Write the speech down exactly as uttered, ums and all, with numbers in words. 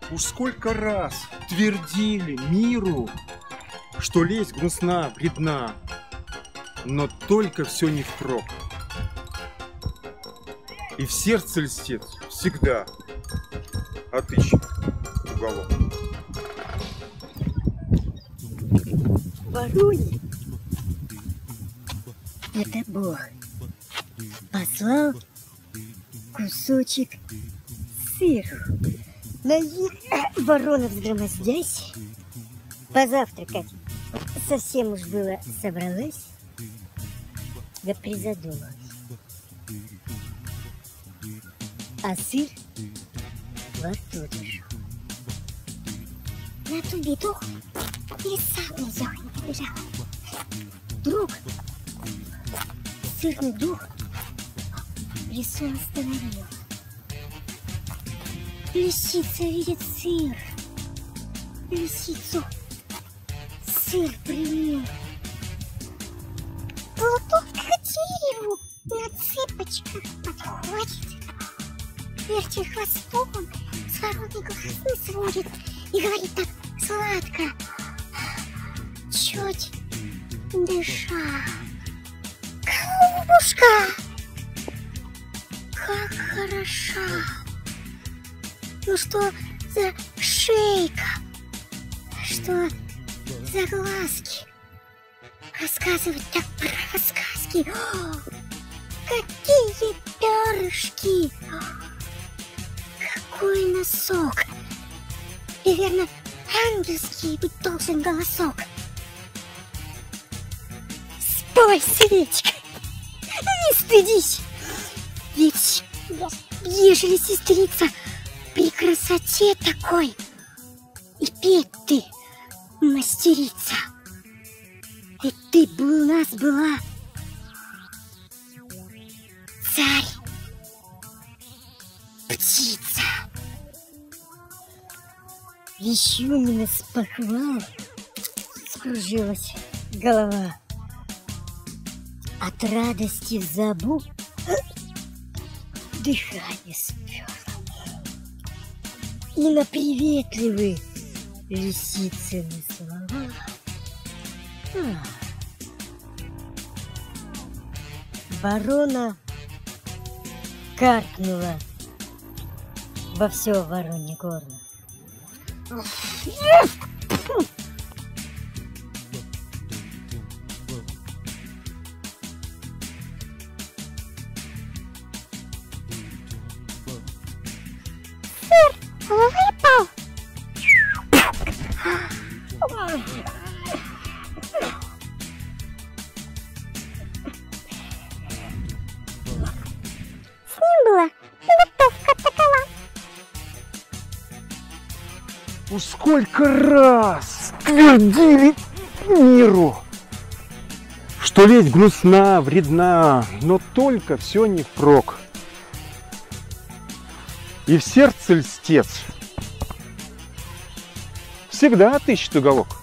Уж сколько раз твердили миру, что лесть гнусна, вредна, но только все не впрок. И в сердце льстец всегда отыщет уголок. Вороне это Бог послал кусочек сыру. Наверное, ворона, взгромоздясь, позавтракать совсем уж было собралась, да призадумалась. А сыр во рту держу. На ту беду и сам нельзя не побежал. Вдруг сырный дух лису остановил. Лисица видит сыр. Лисицу сыр пример. Плутон к дереву на цыпочках подходит. Вертит хвостом, с вороной глазы сводит и говорит так сладко, чуть дыша. Голубушка, как хороша. Ну что за шейка, что за глазки. Рассказывать так про сказки. О, какие перышки. Какой носок. И верно, ангельский быть должен голосок. Спой, Светочка, не стыдись. Ведь ежели сестрица при красоте такой, и петь ты мастерица. Ведь ты бы у нас была царь, птица. Вещунина с похвал скружилась голова. От радости в забу дыхание сперло. И на приветливые лисицыны слова а, ворона каркнула во все воронье горло. Выпал. С ним была готовка такова. Уж сколько раз твердили миру, что лесть гнусна, вредна, но только все не впрок. И в сердце льстец всегда отыщет уголок.